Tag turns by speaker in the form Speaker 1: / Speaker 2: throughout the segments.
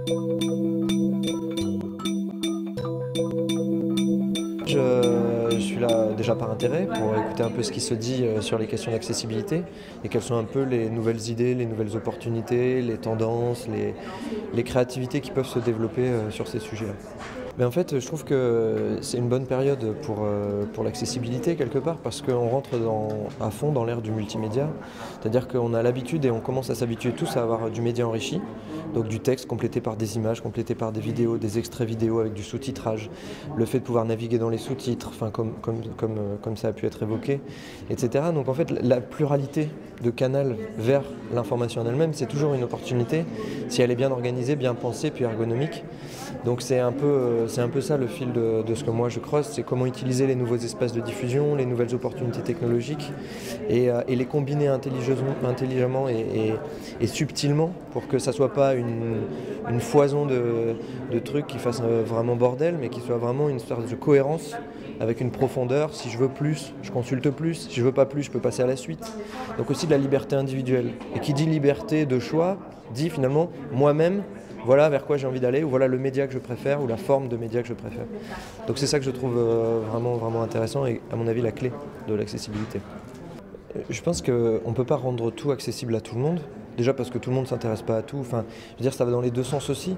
Speaker 1: Je suis là déjà par intérêt pour écouter un peu ce qui se dit sur les questions d'accessibilité et quelles sont un peu les nouvelles idées, les nouvelles opportunités, les tendances, les créativités qui peuvent se développer sur ces sujets-là. Mais en fait, je trouve que c'est une bonne période pour l'accessibilité quelque part parce qu'on rentre à fond dans l'ère du multimédia. C'est-à-dire qu'on a l'habitude et on commence à s'habituer tous à avoir du média enrichi, donc du texte complété par des images, complété par des vidéos, des extraits vidéo avec du sous-titrage, le fait de pouvoir naviguer dans les sous-titres, enfin, comme ça a pu être évoqué, etc. Donc en fait, la pluralité de canaux vers l'information en elle-même, c'est toujours une opportunité si elle est bien organisée, bien pensée, puis ergonomique. Donc c'est un peu ça le fil de ce que moi je creuse, c'est comment utiliser les nouveaux espaces de diffusion, les nouvelles opportunités technologiques et les combiner intelligemment et subtilement pour que ça ne soit pas une foison de trucs qui fassent vraiment bordel, mais qui soit vraiment une sorte de cohérence avec une profondeur. Si je veux plus, je consulte plus. Si je veux pas plus, je peux passer à la suite. Donc aussi de la liberté individuelle. Et qui dit liberté de choix, dit finalement moi-même, voilà vers quoi j'ai envie d'aller, ou voilà le média que je préfère, ou la forme de média que je préfère. Donc c'est ça que je trouve vraiment intéressant et à mon avis la clé de l'accessibilité. Je pense qu'on ne peut pas rendre tout accessible à tout le monde. Déjà parce que tout le monde ne s'intéresse pas à tout. Enfin, je veux dire, ça va dans les deux sens aussi.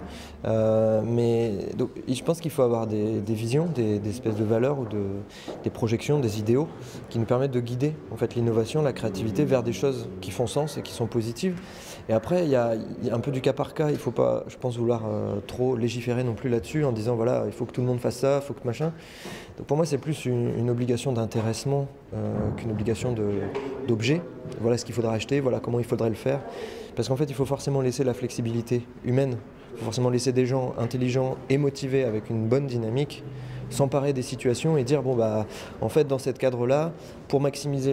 Speaker 1: Donc, je pense qu'il faut avoir des visions, des espèces de valeurs ou des projections, des idéaux qui nous permettent de guider en fait, l'innovation, la créativité vers des choses qui font sens et qui sont positives. Et après, il y a un peu du cas par cas. Il ne faut pas, je pense, vouloir trop légiférer non plus là-dessus en disant voilà, il faut que tout le monde fasse ça, il faut que machin. Donc pour moi, c'est plus une obligation d'intéressement qu'une obligation d'objet. Voilà ce qu'il faudra acheter, voilà comment il faudrait le faire. Parce qu'en fait, il faut forcément laisser la flexibilité humaine. Il faut forcément laisser des gens intelligents et motivés avec une bonne dynamique s'emparer des situations et dire bon bah en fait dans ce cadre-là, pour maximiser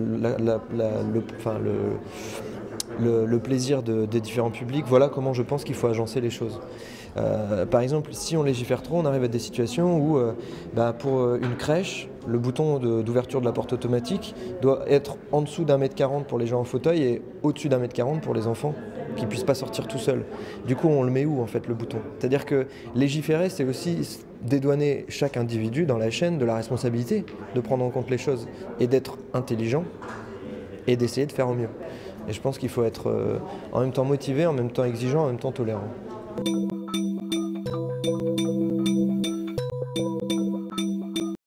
Speaker 1: le plaisir des différents publics, voilà comment je pense qu'il faut agencer les choses. Par exemple, si on légifère trop, on arrive à des situations où pour une crèche, le bouton d'ouverture de la porte automatique doit être en dessous d'1,40 m pour les gens en fauteuil et au-dessus d'1,40 m pour les enfants qui ne puissent pas sortir tout seuls. Du coup, on le met où en fait le bouton? C'est-à-dire que légiférer, c'est aussi dédouaner chaque individu dans la chaîne de la responsabilité de prendre en compte les choses et d'être intelligent et d'essayer de faire au mieux. Et je pense qu'il faut être en même temps motivé, en même temps exigeant, en même temps tolérant.